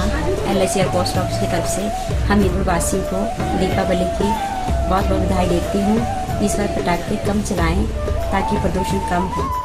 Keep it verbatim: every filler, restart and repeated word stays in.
L I C R post office की तरफ से हम हिंदू वासियों को दीपावली की बहुत बहुत बधाई देती हूँ। इस बार पटाखे कम चलाएं ताकि प्रदूषण कम हो।